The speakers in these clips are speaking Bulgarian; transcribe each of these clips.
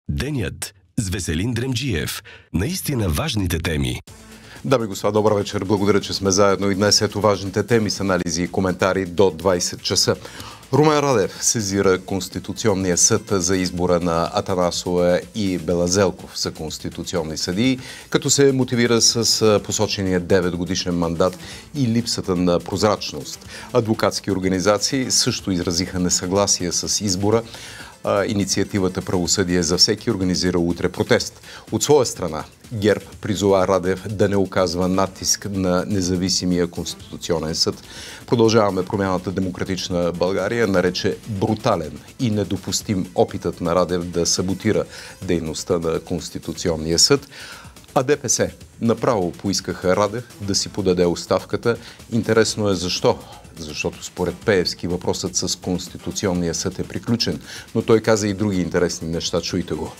Денят с Веселин Дремджиев. Наистина важните теми. Дами и господа, добър вечер. Благодаря, че сме заедно и днес ето важните теми с анализи и коментари до 20 часа. Румен Радев сезира Конституционния съд за избора на Атанасова и Белазелков за конституционни съдии, като се мотивира с посочения 9-годишен мандат и липсата на прозрачност. Адвокатски организации също изразиха несъгласие с избора. Инициативата Правосъдие за всеки организира утре протест. От своя страна ГЕРБ призова Радев да не оказва натиск на независимия Конституционен съд. Продължаваме промяната. Демократична България нарече брутален и недопустим опитът на Радев да саботира дейността на Конституционния съд. А ДПС направо поискаха Радев да си подаде оставката. Интересно е защо. Защото според Пеевски въпросът с Конституционния съд е приключен, но той каза и други интересни неща. Чуйте го.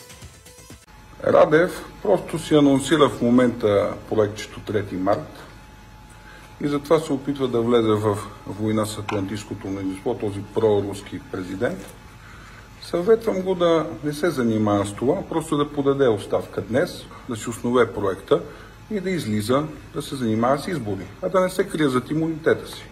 Радев просто си анонсира в момента проектчето 3 март и затова се опитва да влезе в война с Атлантическото мнозинство, този проруски президент. Съветвам го да не се занимава с това, просто да подаде оставка днес, да си основе проекта и да излиза да се занимава с избори, а да не се крие зад имунитета си.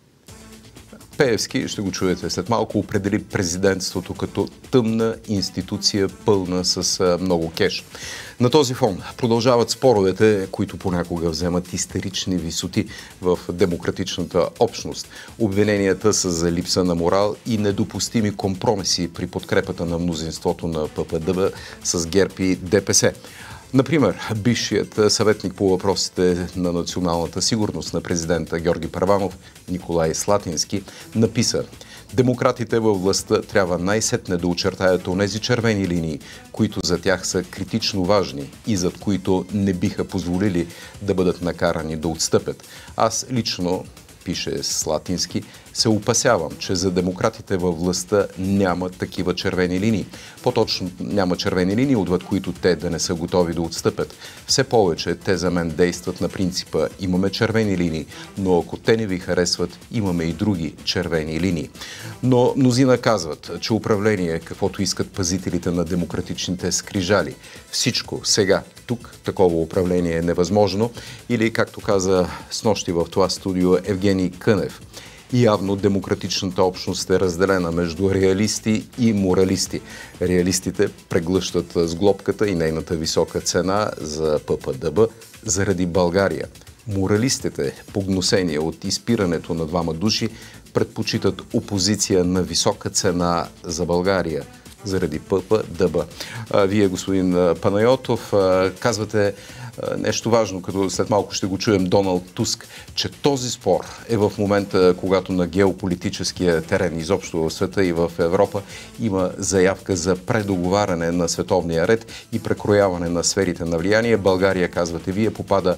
Пеевски, ще го чуете след малко, определи президентството като тъмна институция, пълна с много кеш. На този фон продължават споровете, които понякога вземат истерични висоти в демократичната общност. Обвиненията са за липса на морал и недопустими компромиси при подкрепата на мнозинството на ППДБ с ГЕРБ и ДПС. Например, бившият съветник по въпросите на националната сигурност на президента Георги Първанов, Николай Слатински, написа: демократите във властта трябва най-сетне да очертаят онези червени линии, които за тях са критично важни и зад които не биха позволили да бъдат накарани да отстъпят. Аз лично, пише Слатински, се опасявам, че за демократите във властта няма такива червени линии. По-точно няма червени линии, отвъд които те да не са готови да отстъпят. Все повече те за мен действат на принципа: имаме червени линии, но ако те не ви харесват, имаме и други червени линии. Но мнозина казват, че управление, каквото искат пазителите на демократичните скрижали. Всичко сега, тук, такова управление е невъзможно. Или, както каза снощи в това студио Евгений Кънев, явно демократичната общност е разделена между реалисти и моралисти. Реалистите преглъщат сглобката и нейната висока цена за ППДБ заради България. Моралистите, погносени от изпирането на двама души, предпочитат опозиция на висока цена за България заради ППДБ. Вие, господин Панайотов, казвате нещо важно, като след малко ще го чуем Доналд Туск, че този спор е в момента, когато на геополитическия терен изобщо в света и в Европа има заявка за предоговаряне на световния ред и прекрояване на сферите на влияние. България, казвате вие, попада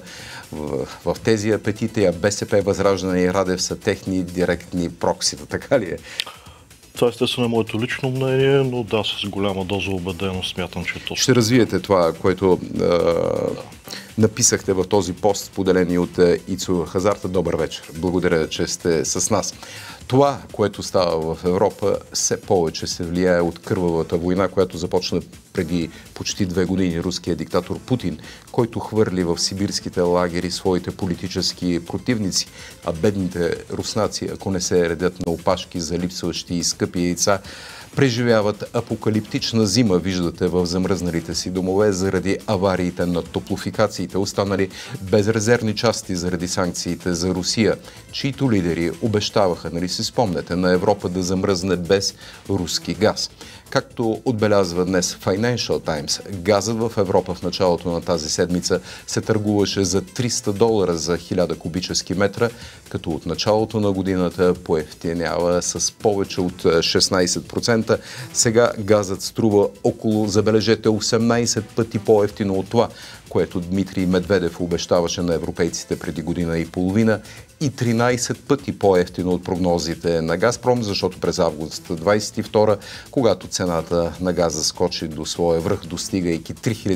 в тези апетити, а БСП, Възраждане и Радев са техни директни проксита. Така ли е? Това естествено е моето лично мнение, но да, с голяма доза убеденост смятам, че е точно. Ще развиете това, което написахте в този пост, поделени от Ицо Хазарта. Добър вечер. Благодаря, че сте с нас. Това, което става в Европа, все повече се влияе от кървавата война, която започна преди почти 2 години руският диктатор Путин, който хвърли в сибирските лагери своите политически противници, а бедните руснаци, ако не се редят на опашки за липсващи и скъпи яйца, преживяват апокалиптична зима, виждате, в замръзналите си домове заради авариите на топлофикациите, останали безрезервни части заради санкциите за Русия, чието лидери обещаваха, нали си спомнете, на Европа да замръзне без руски газ. Както отбелязва днес Financial Times, газът в Европа в началото на тази седмица се търгуваше за $300 за 1000 кубически метра, като от началото на годината поевтинява с повече от 16%. Сега газът струва около, забележете, 18 пъти по-евтино от това, което Дмитрий Медведев обещаваше на европейците преди година и половина, и 13 пъти по-евтино от прогнозите на Газпром, защото през август 22, когато цената на газа скочи до своя връх, достигайки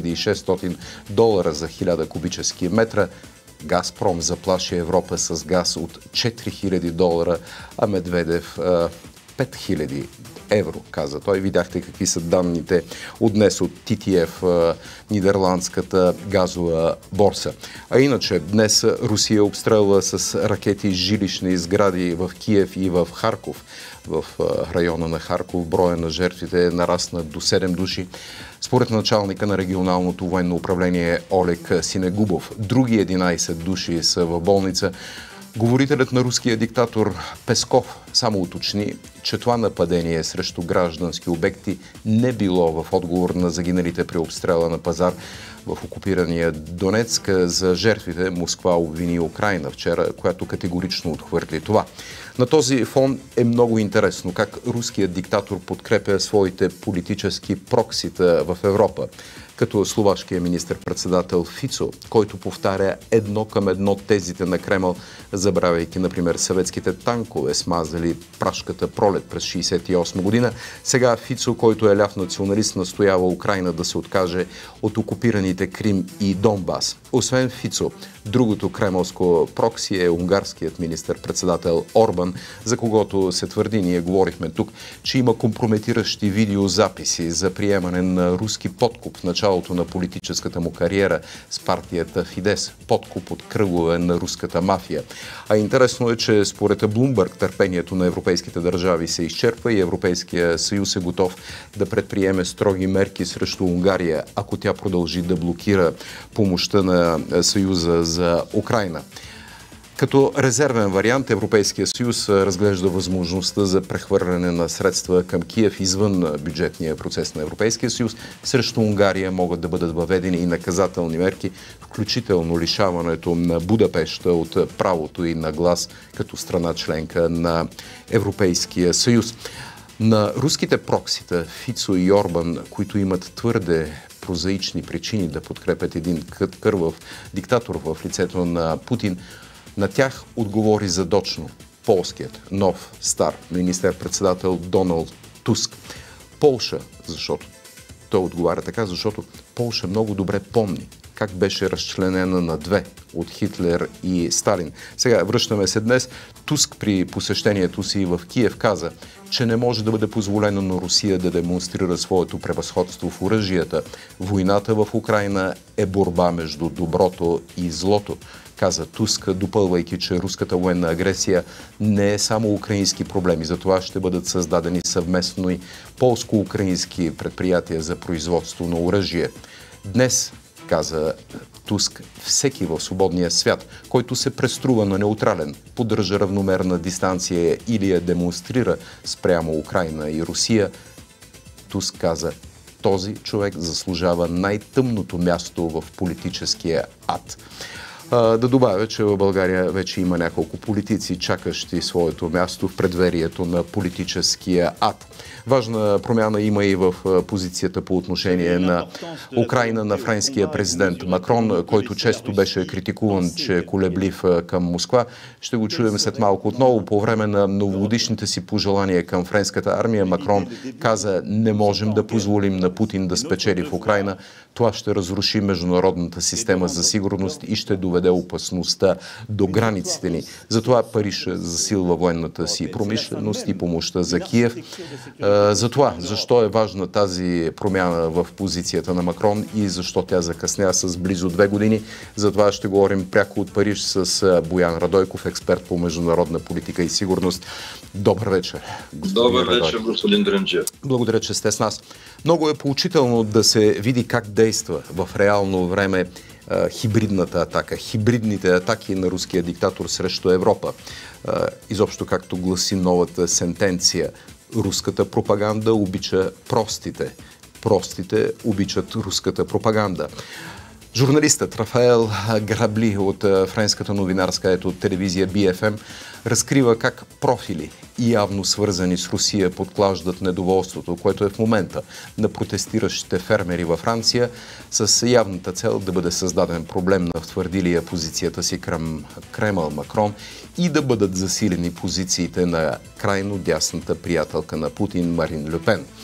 $3600 за 1000 кубически метра, Газпром заплаши Европа с газ от $4000, а Медведев $5000. евро, каза той. Видяхте какви са данните от днес от TTF, нидерландската газова борса. А иначе, днес Русия обстрелва с ракети жилищни сгради в Киев и в Харков. В района на Харков броя на жертвите нарасна до 7 души. Според началника на регионалното военно управление Олег Синегубов, други 11 души са в болница. Говорителят на руския диктатор Песков само уточни, че това нападение срещу граждански обекти не било в отговор на загиналите при обстрела на пазар в окупирания Донецк. За жертвите Москва обвини Украйна вчера, която категорично отхвърли това. На този фон е много интересно как руският диктатор подкрепя своите политически проксита в Европа, като словашкият министър-председател Фицо, който повтаря едно към едно тезите на Кремъл, забравяйки, например, съветските танкове, смазали прашката пролет през 1968 година. Сега Фицо, който е ляв националист, настоява Украйна да се откаже от окупираните Крим и Донбас. Освен Фицо, другото кремълско прокси е унгарският министър-председател Орбан, за когото се твърди, ние говорихме тук, че има компрометиращи видеозаписи за приемане на руски подкуп в началото на политическата му кариера с партията Фидес. Подкуп от кръгове на руската мафия. А интересно е, че според Блумбърг търпението на европейските държави се изчерпва и Европейския съюз е готов да предприеме строги мерки срещу Унгария, ако тя продължи да блокира помощта на Съюза за Украйна. Като резервен вариант Европейския съюз разглежда възможността за прехвърляне на средства към Киев извън бюджетния процес на Европейския съюз. Срещу Унгария могат да бъдат въведени и наказателни мерки, включително лишаването на Будапеща от правото и на глас като страна членка на Европейския съюз. На руските проксита Фицо и Орбан, които имат твърде прозаични причини да подкрепят един кървав диктатор в лицето на Путин, на тях отговори задочно полският нов стар министър-председател Доналд Туск. Полша, защото той отговаря така, защото Полша много добре помни как беше разчленена на две от Хитлер и Сталин. Сега връщаме се днес. Туск при посещението си в Киев каза, че не може да бъде позволено на Русия да демонстрира своето превъзходство в оръжията. Войната в Украйна е борба между доброто и злото, каза Туск, допълвайки, че руската военна агресия не е само украински проблеми. Затова ще бъдат създадени съвместно и полско-украински предприятия за производство на оръжие. Днес, каза Туск, всеки в свободния свят, който се преструва на неутрален, поддържа равномерна дистанция или я демонстрира спрямо Украйна и Русия, Туск каза, този човек заслужава най-тъмното място в политическия ад. Да добавя, че в България вече има няколко политици, чакащи своето място в предверието на политическия ад. Важна промяна има и в позицията по отношение на Украйна на френския президент Макрон, който често беше критикуван, че е колеблив към Москва. Ще го чуем след малко отново. По време на новогодишните си пожелания към френската армия, Макрон каза, не можем да позволим на Путин да спечели в Украйна. Това ще разруши международната система за сигурност и ще доведе опасността до границите ни. Затова Париж засилва военната си промишленост и помощта за Киев. За това, защо е важна тази промяна в позицията на Макрон и защо тя закъсня с близо 2 години. За това ще говорим пряко от Париж с Боян Радойков, експерт по международна политика и сигурност. Добър вечер, господин Добър вечер, господин Дренджиев. Благодаря, че сте с нас. Много е поучително да се види как действа в реално време хибридната атака, хибридните атаки на руския диктатор срещу Европа. Изобщо както гласи новата сентенция, руската пропаганда обича простите. Простите обичат руската пропаганда. Журналистът Рафаел Грабли от френската новинарска телевизия BFM разкрива как профили, явно свързани с Русия, подклаждат недоволството, което е в момента на протестиращите фермери във Франция, с явната цел да бъде създаден проблем на втвърдилия позицията си към Кремъл Макрон и да бъдат засилени позициите на крайно дясната приятелка на Путин Марин Ле Пен.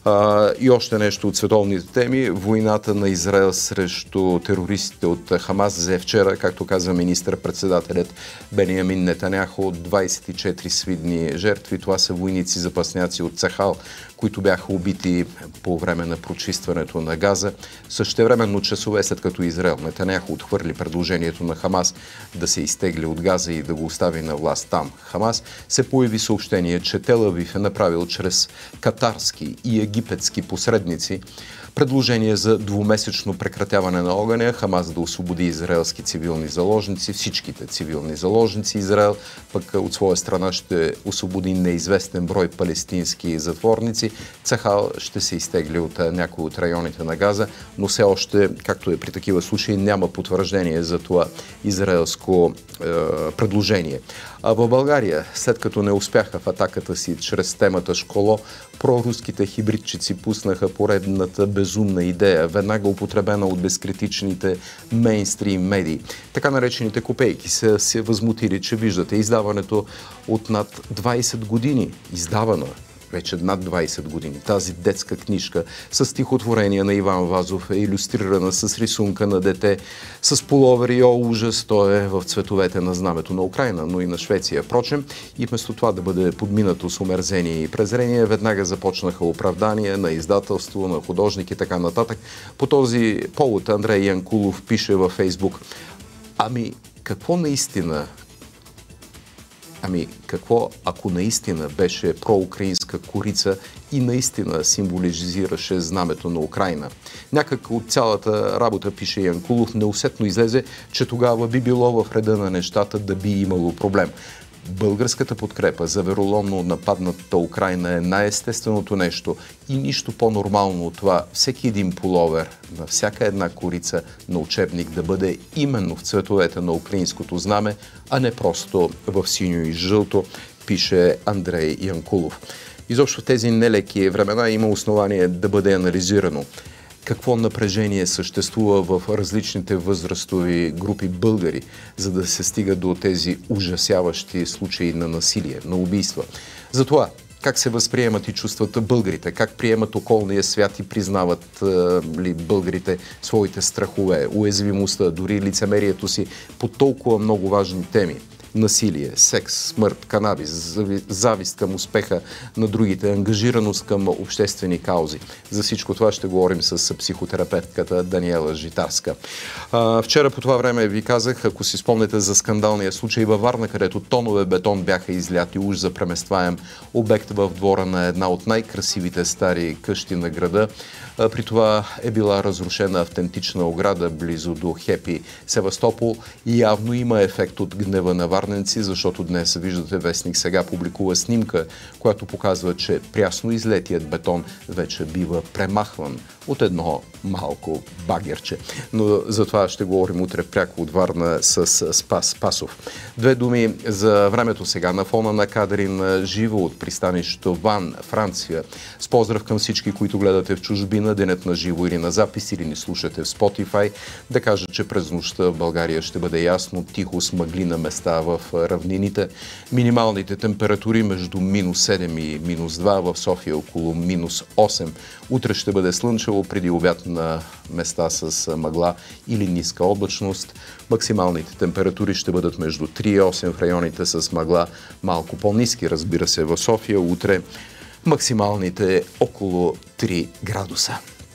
И още нещо от световните теми. Войната на Израел срещу терористите от Хамас взе вчера, както каза министър-председателят Бениамин Нетаняху, 24 свидни жертви. Това са войници запасняци от Цахал, които бяха убити по време на прочистването на Газа. Същевременно, часове след като Израел Нетаняху отхвърли предложението на Хамас да се изтегли от Газа и да го остави на власт там Хамас, се появи съобщение, че Тел Авив е направил чрез катарски и египетски посредници предложение за двумесечно прекратяване на огъня, Хамас да освободи израелски цивилни заложници, всичките цивилни заложници. Израел пък от своя страна ще освободи неизвестен брой палестински затворници. Цахал ще се изтегли от някои от районите на Газа, но все още, както е при такива случаи, няма потвърждение за това израелско предложение. А в България, след като не успяха в атаката си чрез темата Школо, проруските хибридчици пуснаха поредната безумна идея, веднага употребена от безкритичните мейнстрим медии. Така наречените копейки са се възмутили, че виждате издаването от над 20 години, издавана вече над 20 години. Тази детска книжка с стихотворение на Иван Вазов е илюстрирана с рисунка на дете, с пуловер и ужас. Той е в цветовете на знамето на Украйна, но и на Швеция. Впрочем, и вместо това да бъде подминато с омерзение и презрение, веднага започнаха оправдания на издателство, на художник и така нататък. По този повод Андрей Янкулов пише във Фейсбук: какво, ако наистина беше проукраинска корица и наистина символизираше знамето на Украйна? Някак от цялата работа, пише Янкулов, неусетно излезе, че тогава би било в реда на нещата да би имало проблем. Българската подкрепа за вероломно нападната Украйна е най-естественото нещо и нищо по-нормално от това всеки един пуловер на всяка една корица на учебник да бъде именно в цветовете на украинското знаме, а не просто в синьо и жълто, пише Андрей Янкулов. Изобщо в тези нелеки времена има основание да бъде анализирано какво напрежение съществува в различните възрастови групи българи, за да се стига до тези ужасяващи случаи на насилие, на убийства. Затова как се възприемат и чувстват българите, как приемат околния свят и признават ли българите своите страхове, уязвимостта, дори лицемерието си по толкова много важни теми. Насилие, секс, смърт, канабис, завист към успеха на другите, ангажираност към обществени каузи. За всичко това ще говорим с психотерапевтката Даниела Житарска. Вчера по това време ви казах, ако си спомнете за скандалния случай във Варна, където тонове бетон бяха изляти уж за преместваем обект в двора на една от най-красивите стари къщи на града. При това е била разрушена автентична ограда близо до Хепи, Севастопол, и явно има ефект от гнева на варненци, защото днес, виждате, вестник Сега публикува снимка, която показва, че прясно излетият бетон вече бива премахван от едно малко багерче. Но за това ще говорим утре пряко от Варна с Спас Пасов. Две думи за времето сега на фона на кадри на живо от пристанището Ван, Франция. С поздрав към всички, които гледате в чужбина, денят на живо или на запис, или ни слушате в Spotify. Да кажа, че през нощта в България ще бъде ясно, тихо, с мъгли на места в равнините. Минималните температури между -7 и -2, в София около -8. Утре ще бъде слънчево, преди обяд на места с мъгла или ниска облачност. Максималните температури ще бъдат между 3 и 8 в районите с мъгла, малко по-ниски, разбира се, в София. Утре максималните около 3 градуса.